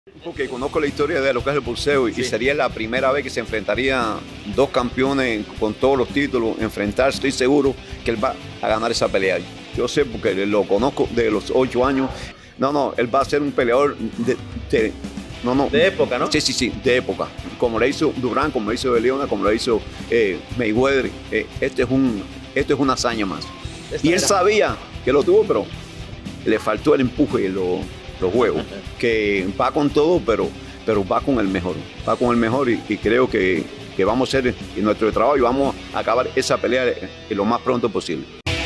Porque conozco la historia de lo que es el boxeo y sería la primera vez que se enfrentarían dos campeones con todos los títulos, enfrentarse. Estoy seguro que él va a ganar esa pelea. Yo sé porque lo conozco de los 8 años. No, él va a ser un peleador de época, ¿no? Sí, de época. Como le hizo Durán, como le hizo De Leon, como le hizo Mayweather. Esto es una hazaña más. Y él sabía que lo tuvo, pero le faltó el empuje y los huevos. Que va con todo, pero va con el mejor. Va con el mejor y creo que vamos a hacer nuestro trabajo y vamos a acabar esa pelea lo más pronto posible.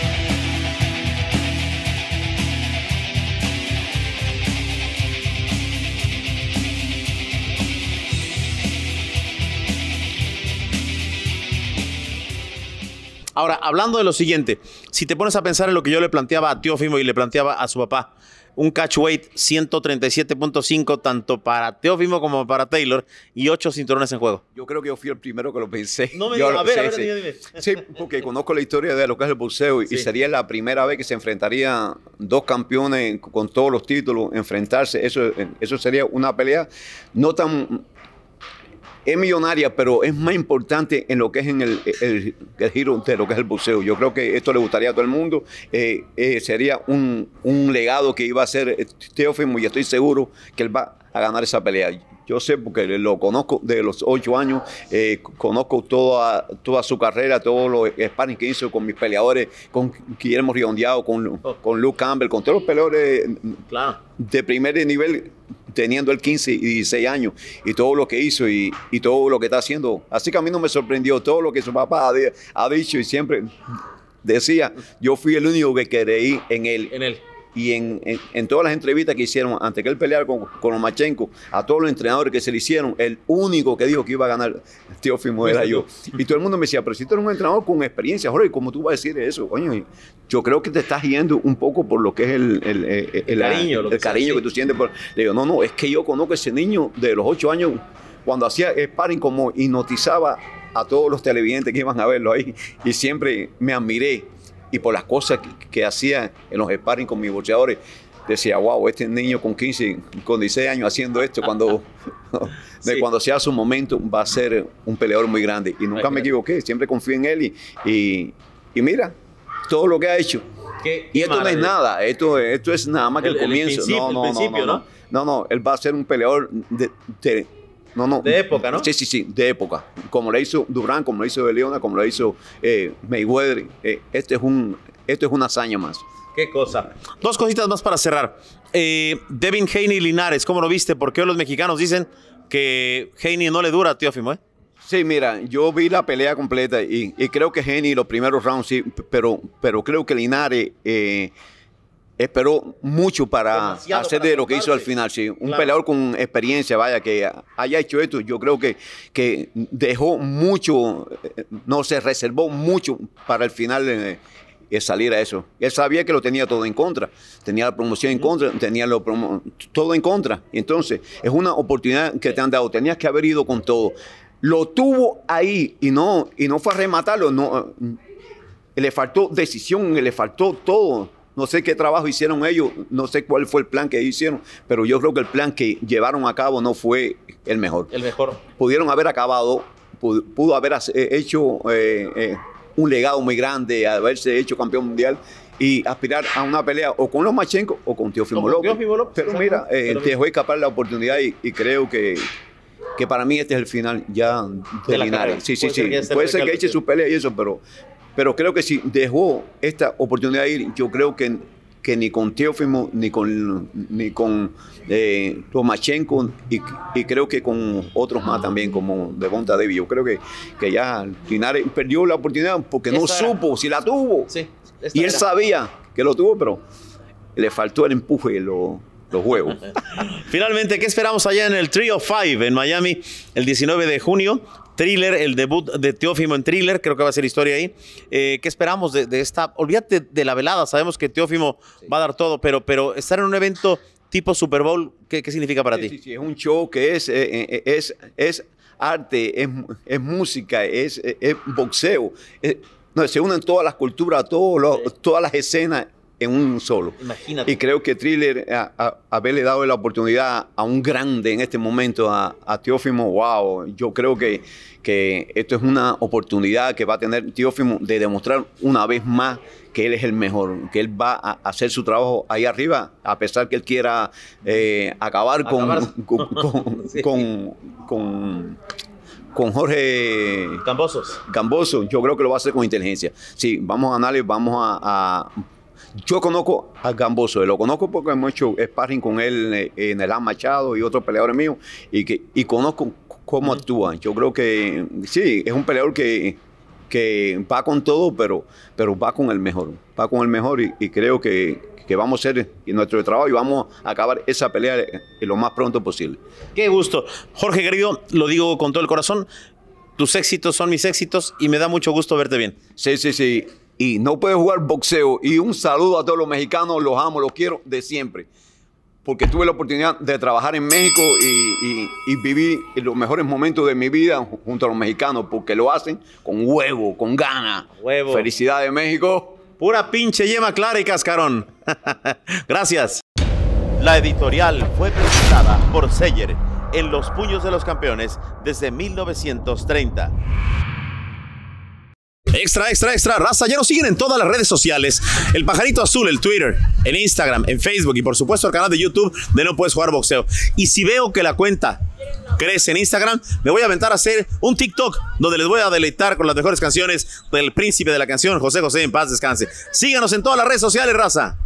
Ahora, hablando de lo siguiente, si te pones a pensar en lo que yo le planteaba a Teófimo y le planteaba a su papá, un catch weight 137.5 tanto para Teófimo como para Taylor y 8 cinturones en juego. Yo creo que yo fui el primero que lo pensé. No me digas, a ver, dime. Sí, porque conozco la historia de lo que es el boxeo y sería la primera vez que se enfrentarían dos campeones con todos los títulos, enfrentarse. Eso sería una pelea no tan... Es millonaria, pero es más importante en lo que es en el giro de lo que es el boxeo. Yo creo que esto le gustaría a todo el mundo. Sería un legado que iba a hacer Teófimo y estoy seguro que él va a ganar esa pelea. Yo sé porque lo conozco de los 8 años, conozco toda su carrera, todos los sparring que hizo con mis peleadores, con Guillermo Riondeado, con Luke Campbell, con todos los peleadores de primer nivel, teniendo el 15 y 16 años, y todo lo que hizo y todo lo que está haciendo. Así que a mí no me sorprendió todo lo que su papá ha dicho y siempre decía, yo fui el único que creí en él. Y en todas las entrevistas que hicieron antes que él peleara con Lomachenko, a todos los entrenadores que se le hicieron, el único que dijo que iba a ganar Teófimo era yo. Y todo el mundo me decía, pero si tú eres un entrenador con experiencia, Jorge, ¿cómo tú vas a decir eso? Coño, yo creo que te estás yendo un poco por lo que es el cariño que tú sientes. Le digo, no, es que yo conozco a ese niño de los 8 años, cuando hacía sparring, como hipnotizaba a todos los televidentes que iban a verlo ahí. Y siempre me admiré. Y por las cosas que hacía en los sparring con mis boxeadores, decía, wow, este niño con 15, con 16 años haciendo esto, cuando sea su momento, va a ser un peleador muy grande. Y nunca me equivoqué, siempre confío en él y mira, todo lo que ha hecho. Y esto no es nada, esto es nada más que el comienzo. No, él va a ser un peleador de época, ¿no? Sí, de época. Como le hizo Durán, como le hizo De Leon, como le hizo Mayweather. Esto es una hazaña más. Qué cosa. Dos cositas más para cerrar. Devin Haney Linares, ¿cómo lo viste? Porque los mexicanos dicen que Haney no le dura a Teófimo, ¿eh? Sí, mira, yo vi la pelea completa y creo que Haney los primeros rounds sí, pero creo que Linares esperó mucho para hacer de lo que hizo al final, sí. Un peleador con experiencia, vaya, que haya hecho esto, yo creo que dejó mucho, no se reservó mucho para el final salir a eso. Él sabía que lo tenía todo en contra, tenía la promoción en contra, tenía todo en contra. Entonces, es una oportunidad que te han dado, tenías que haber ido con todo. Lo tuvo ahí y no fue a rematarlo, le faltó decisión, le faltó todo. No sé qué trabajo hicieron ellos, no sé cuál fue el plan que hicieron, pero yo creo que el plan que llevaron a cabo no fue el mejor. Pudieron haber acabado, pudo haber hecho un legado muy grande, haberse hecho campeón mundial y aspirar a una pelea o con Lomachenko o con Teófimo López. Pero mira, dejó escapar la oportunidad y creo que para mí este es el final ya de Linares. Sí. Puede ser que eche su pelea y eso, pero creo que si dejó esta oportunidad ir, yo creo que ni con Teófimo, ni con Lomachenko, y creo que con otros más también, como Devonta Davis. Yo creo que ya Linares perdió la oportunidad porque no supo si la tuvo. Sí, y él sabía que lo tuvo, pero le faltó el empuje, los huevos. Finalmente, ¿qué esperamos allá en el Trio 5 en Miami el 19 de junio? Thriller, el debut de Teófimo en Thriller, creo que va a ser historia ahí. ¿Qué esperamos de esta? Olvídate de la velada, sabemos que Teófimo va a dar todo, pero estar en un evento tipo Super Bowl, ¿qué significa para ti? Sí, es un show que es arte, es música, es boxeo. Se unen todas las culturas, todas las escenas en un solo. Imagínate. Y creo que Triller, haberle dado la oportunidad a un grande en este momento, a Teófimo, wow, yo creo que esto es una oportunidad que va a tener Teófimo de demostrar una vez más que él es el mejor, que él va a hacer su trabajo ahí arriba, a pesar que él quiera acabar con Jorge Gamboso. Yo creo que lo va a hacer con inteligencia. Sí, vamos a ganarle, yo conozco a Gamboso, lo conozco porque hemos hecho sparring con él en el Machado y otros peleadores míos, y conozco cómo actúa. Yo creo que sí, es un peleador que va con todo, pero va con el mejor. Va con el mejor y creo que vamos a hacer nuestro trabajo y vamos a acabar esa pelea lo más pronto posible. Qué gusto. Jorge, querido, lo digo con todo el corazón. Tus éxitos son mis éxitos y me da mucho gusto verte bien. Sí, sí, sí. Y no puedes jugar boxeo. Y un saludo a todos los mexicanos, los amo, los quiero de siempre. Porque tuve la oportunidad de trabajar en México y viví los mejores momentos de mi vida junto a los mexicanos, porque lo hacen con huevo, con ganas. Huevo. Felicidades, México. Pura pinche yema clara y cascarón. Gracias. La editorial fue presentada por Seller en Los Puños de los Campeones desde 1930. Extra, extra, extra, raza, ya nos siguen en todas las redes sociales. El Pajarito Azul, el Twitter, el Instagram, en Facebook y por supuesto el canal de YouTube de No Puedes Jugar Boxeo. Y si veo que la cuenta crece en Instagram, me voy a aventar a hacer un TikTok donde les voy a deleitar con las mejores canciones del príncipe de la canción, José José, en paz descanse. Síganos en todas las redes sociales, raza.